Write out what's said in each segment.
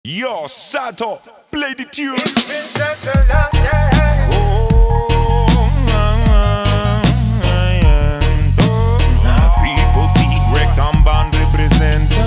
Yo, Sato, play the tune. It's been such a long time. People Big Rec Tamban representa.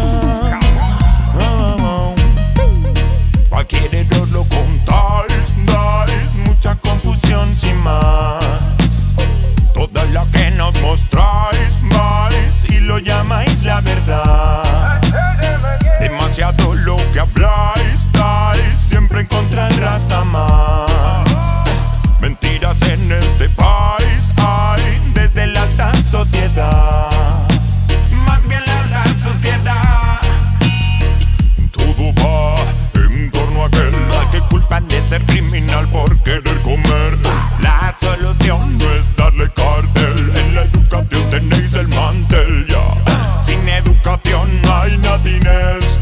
Cualquier error lo contáis, dais mucha confusión sin más. Todo lo que nos mostráis, vais y lo llamáis la verdad. Demasiado lo que habláis, dais siempre en contra del Rastaman. Mentiras en este país hay desde la alta sociedad. Más bien la alta sociedad. Todo va en torno a aquel al que culpan de ser criminal por querer comer. La solución no es darle cárcel. En la educación tenéis el mantel, ya. Sin educación no hay nothing else.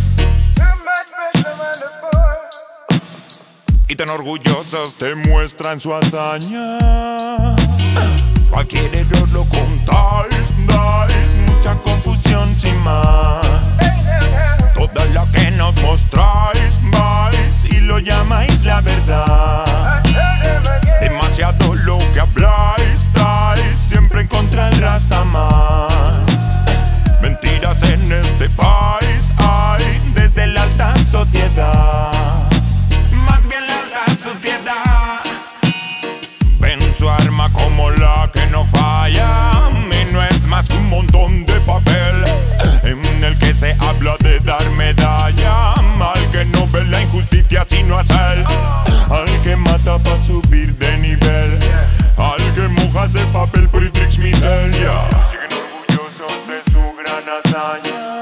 Y tan orgullosos te muestran su hazaña. Cualquier error lo contáis, dais mucha confusión sin más. Todo lo que nos mostráis, vais y lo llamáis la verdad. Demasiado lo que habláis, dais siempre en contra del Rastaman. Mentiras en este país hay desde la alta sociedad. Ven su arma como la que no falla y no es más que un montón de papel en el que se habla de dar medalla al que no ve la injusticia sino a él, al que mata para subir de nivel, al que moja ese papel por el Trix Mitel, yeah. Siguen orgullosos de su gran hazaña.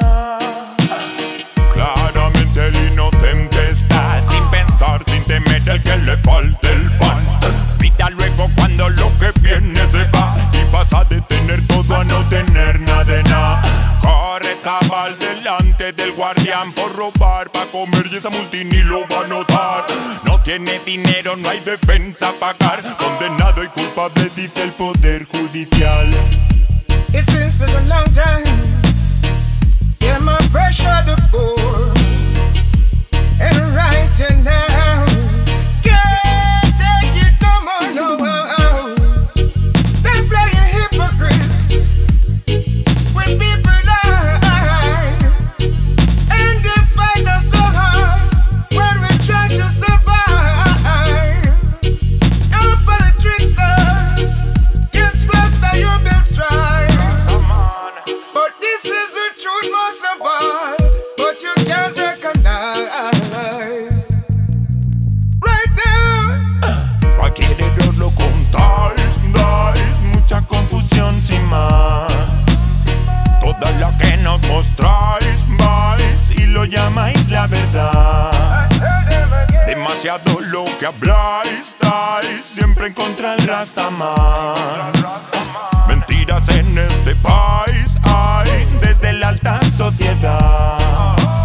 Claramente el inocente está sin pensar, sin temer el que le falte el pan. Grita luego cuando lo que viene se va y pasa de tener todo a no tener nada de nada. Corre chaval delante del guardián por robar pa' comer y esa multi ni lo va a notar. No tiene dinero, no hay defensa a pagar. Condenado y culpable dice el poder judicial. It's been such a long time. Yeah, my pressure the poor. And right now, can't take it no more, no. They're playing hypocrites when people lie. And they fight us so hard when we try to survive. You're for the tricksters, against Rasta you've been strive. But this is the truth most of all, but you can't recognize. Right now, Cualquier error lo contáis, dais mucha confusión sin más. Todo lo que nos mostráis, vais y lo llamáis la verdad. Demasiado lo que habláis, dais siempre en contra del Rastaman. Mentiras en este país hay desde la alta sociedad.